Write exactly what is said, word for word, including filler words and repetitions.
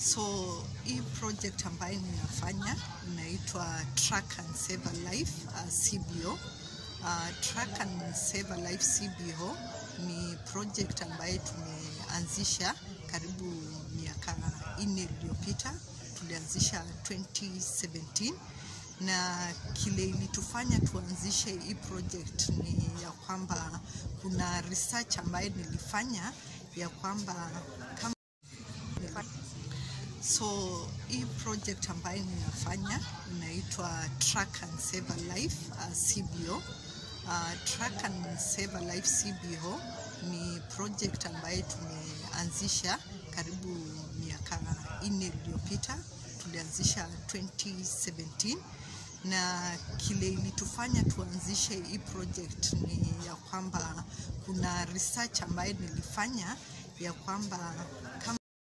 So hii project ambayo ninafanya inaitwa Track and Save a Life uh, C B O. Uh, Track and Save a Life C B O ni project ambayo tumeanzisha karibu miaka nne iliyopita. Tulianzisha twenty seventeen, na kile ilitufanya tuanzishe hii project ni ya kwamba kuna research ambayo nilifanya ya kwamba kama So hii project ambayo ninafanya inaitwa Track and Save a Life uh, C B O. Uh, Track and Save a Life C B O ni project ambayo tumeanzisha karibu miaka nne iliyopita. Tulianzisha twenty seventeen, na kile ilitufanya tuanzishe hii project ni ya kwamba kuna research ambayo nilifanya ya kwamba